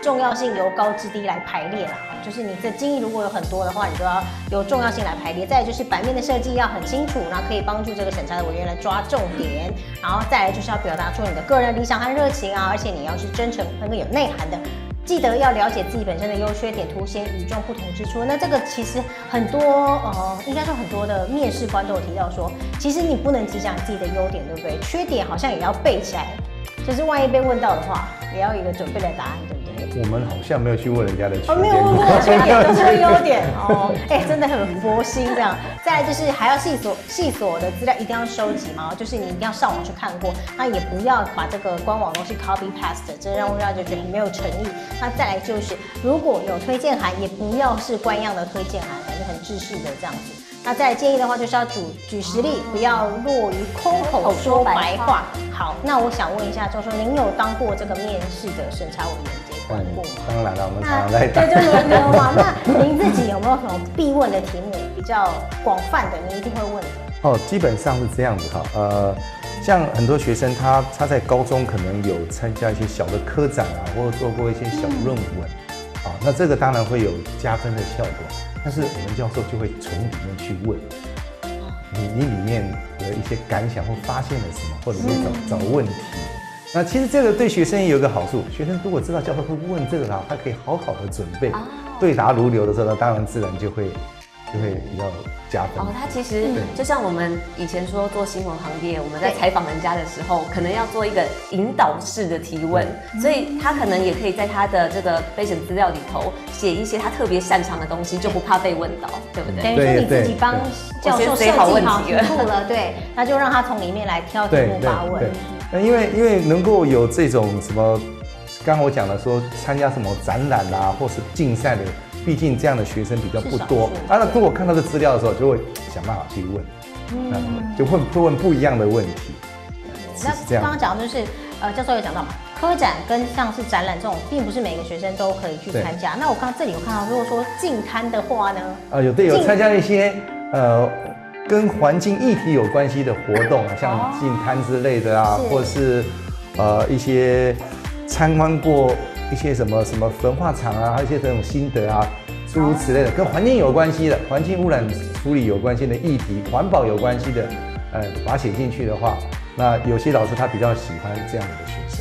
重要性由高至低来排列啦。就是你的精液如果有很多的话，你都要有重要性来排列。再来就是版面的设计要很清楚，然后可以帮助这个审查的委员来抓重点。然后再来就是要表达出你的个人理想和热情啊，而且你要是真诚那个有内涵的。记得要了解自己本身的优缺点，凸显与众不同之处。那这个其实很多应该说很多的面试官都有提到说，其实你不能只讲你自己的优点，对不对？缺点好像也要背起来，就是万一被问到的话，也要有一个准备的答案，对不对？ 我们好像没有去问人家的缺点， 没有问过缺点，都是问优点哦。真的很佛心这样。再来就是还要细所的资料一定要收集嘛，就是你一定要上网去看过，那也不要把这个官网东西 copy paste， 这让人就觉得很没有诚意。那再来就是如果有推荐函，也不要是官样的推荐函，感觉很制式的这样子。那再来建议的话，就是要举实例，不要落于空口说白话。好，那我想问一下教授，您有当过这个面试的审查委员这一关过吗？ 当然了，我们常常在当。 对，就轮流嘛。那您自己有没有什么必问的题目，比较广泛的，你一定会问的？ 基本上是这样子哈。像很多学生他在高中可能有参加一些小的科展啊，或者做过一些小论文，那这个当然会有加分的效果。但是我们教授就会从里面去问你里面的一些感想或发现了什么，或者是找问题。那其实这个对学生也有一个好处，学生如果知道教授会问这个的话，他可以好好的准备，对答如流的时候，当然自然就会比较加分。 他其实就像我们以前说做新闻行业，我们在采访人家的时候，可能要做一个引导式的提问，所以他可能也可以在他的这个备审资料里头写一些他特别擅长的东西，就不怕被问到，对不对？ 等于说你自己帮教授设计好题目了，对，那就让他从里面来挑题目发问。 因为能够有这种什么，刚刚我讲的说参加什么展览啊，或是竞赛的。毕竟这样的学生比较不多，那如果看到这资料的时候，就会想办法去问，就会问不一样的问题。 那刚刚讲的就是，教授有讲到嘛，科展跟像是展览这种，并不是每个学生都可以去参加。那我刚这里有看到，如果说净滩的话呢， 有参加一些跟环境议题有关系的活动，像净滩之类的啊，或者是一些参观过。一些什么焚化厂啊，还有一些这种心得啊，诸如此类的，跟环境有关系的、环境污染处理有关系的议题、环保有关系的，把它写进去的话，那有些老师他比较喜欢这样的学生。